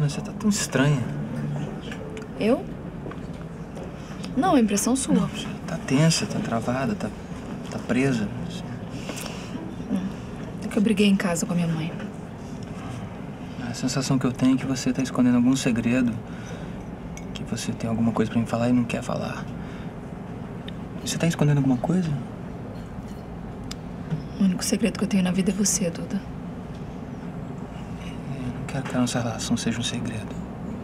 Leona, você tá tão estranha. Eu? Não, é impressão sua. Não, você tá tensa, tá travada, tá presa. É que eu briguei em casa com a minha mãe. A sensação que eu tenho é que você tá escondendo algum segredo, que você tem alguma coisa pra me falar e não quer falar. Você tá escondendo alguma coisa? O único segredo que eu tenho na vida é você, Duda. Eu não quero que a nossa relação seja um segredo.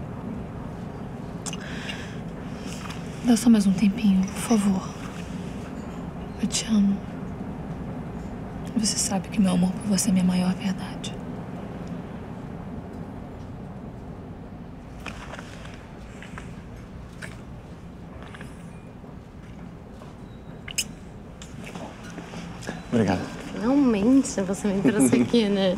Dá só mais um tempinho, por favor. Eu te amo. Você sabe que meu amor por você é minha maior verdade. Obrigado. Finalmente você me trouxe aqui, né?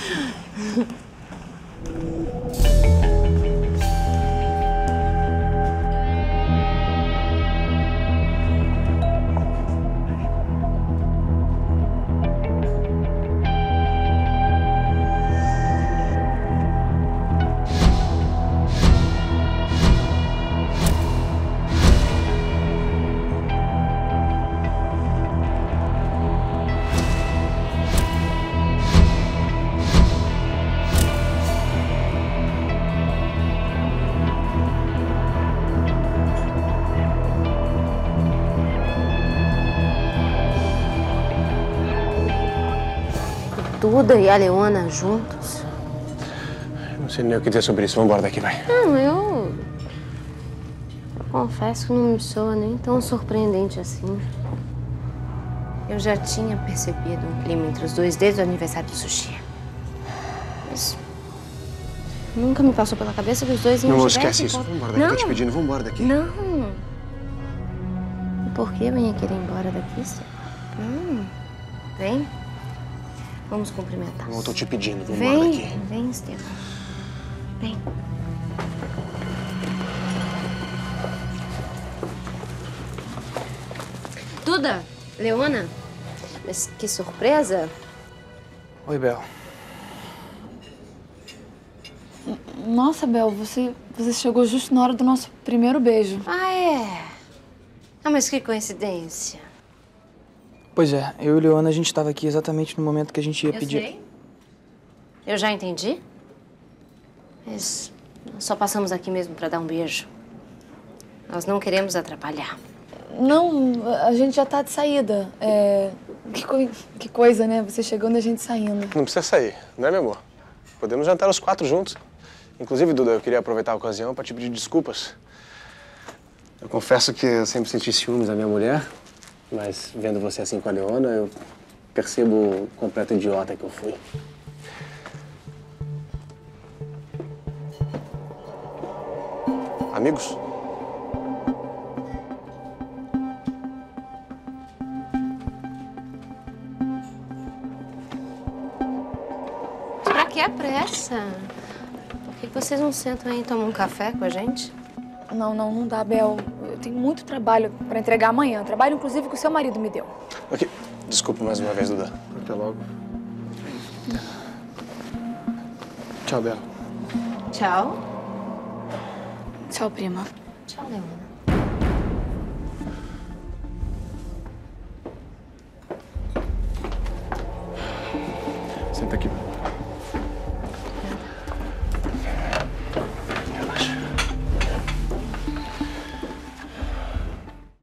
Duda e a Leona juntos? Não sei nem o que dizer sobre isso. Vamos embora daqui, vai. Não, eu confesso que não me soa nem tão surpreendente assim. Eu já tinha percebido um clima entre os dois desde o aniversário do Sushi. Mas nunca me passou pela cabeça que os dois iam Não chegar esquece isso. Vamos embora daqui. Tô te pedindo, vamos embora daqui. Não. Por que eu ia querer ir embora daqui, Stefan? Vem. Vamos cumprimentar. Não, eu tô te pedindo, vamos embora daqui. Vem, Stefan. Vem. Duda, Leona, mas que surpresa. Oi, Bel. Nossa, Bel, você chegou justo na hora do nosso primeiro beijo. Ah, é? Ah, mas que coincidência. Pois é, eu e Leona, a gente tava aqui exatamente no momento que a gente ia pedir... Eu sei. Eu já entendi. Mas só passamos aqui mesmo pra dar um beijo. Nós não queremos atrapalhar. Não, a gente já tá de saída. Que coisa, né? Você chegando e a gente saindo. Não precisa sair, não é, meu amor? Podemos jantar os 4 juntos. Inclusive, Duda, eu queria aproveitar a ocasião pra te pedir desculpas. Eu confesso que eu sempre senti ciúmes da minha mulher, mas vendo você assim com a Leona, eu percebo o completo idiota que eu fui. Amigos? Pra que a pressa? Por que vocês não sentam aí e tomam um café com a gente? Não dá, Bel. Eu tenho muito trabalho pra entregar amanhã. Trabalho, inclusive, que o seu marido me deu. Ok. Desculpa mais uma vez, Duda. Até logo. Tchau, Bel. Tchau. Tchau, prima. Tchau, Leona.